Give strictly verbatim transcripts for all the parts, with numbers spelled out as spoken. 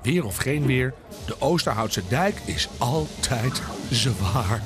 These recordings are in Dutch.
Weer of geen weer, de Oosterhoutse dijk is altijd zwaar.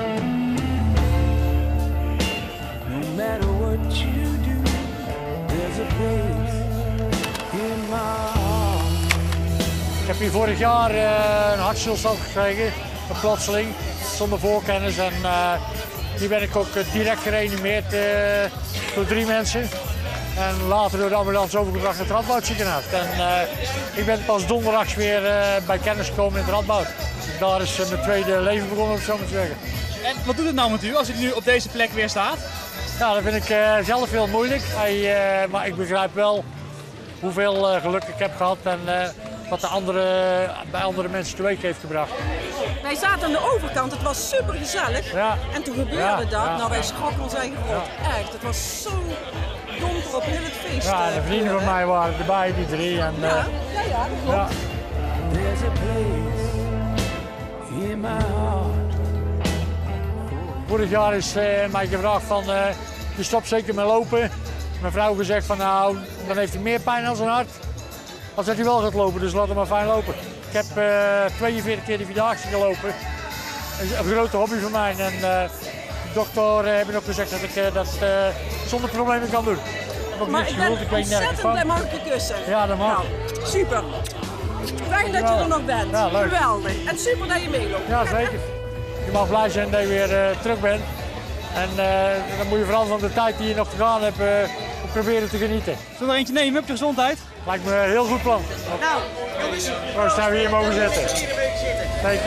No matter what you do, there's a place in my heart. Ik heb hier vorig jaar uh, een hartstilstand gekregen, een plotseling, zonder voorkennis. En uh, die ben ik ook uh, direct gereanimeerd uh, door drie mensen. En later door de ambulance overgebracht naar het Radboudziekenhuis. En uh, ik ben pas donderdags weer uh, bij kennis gekomen in het Radboud. Daar is uh, mijn tweede leven begonnen, om het zo maar te zeggen. En wat doet het nou met u als u nu op deze plek weer staat? Ja, dat vind ik uh, zelf heel moeilijk. Hij, uh, maar ik begrijp wel hoeveel uh, geluk ik heb gehad en uh, wat de andere, bij andere mensen teweeg heeft gebracht. Wij zaten aan de overkant, het was super gezellig. Ja. En toen gebeurde Ja, dat. ja, nou, wij ja. schrokken ons eigen rot. Echt, het was zo donker op heel het feest. Ja, uh, de vrienden van mij waren erbij, die drie. En, uh, Ja, ja, ja, dat klopt. ja. There's a place in my heart. Vorig jaar is uh, mij gevraagd van, uh, je stopt zeker met lopen. Mijn vrouw gezegd van, nou, dan heeft hij meer pijn aan zijn hart. Als dat hij wel gaat lopen, dus laat hem maar fijn lopen. Ik heb uh, tweeënveertig keer de Vierdaagse gelopen. Dat is een grote hobby van mij. En uh, de dokter uh, heeft ook gezegd dat ik uh, dat uh, zonder problemen kan doen. Ik heb ook Maar niks ik ben gevoeld, ik weet nergens ontzettend van. blij, mag ik je kussen? Ja, dat mag. Nou, super. Fijn dat je er nog bent. Ja, leuk. Geweldig. En super dat je meeloopt. Ja, zeker. Je mag blij zijn dat je weer uh, terug bent. En uh, dan moet je vooral van de tijd die je nog te gaan hebt uh, proberen te genieten. Zullen we er eentje nemen op je gezondheid? Lijkt me een heel goed plan. Nou, Waar staan we hier mogen zitten? Zeker.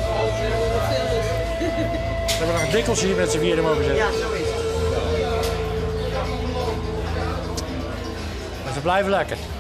We hebben nog dikkels hier met z'n vieren mogen zitten. ja, zo is het. En ze blijven lekker.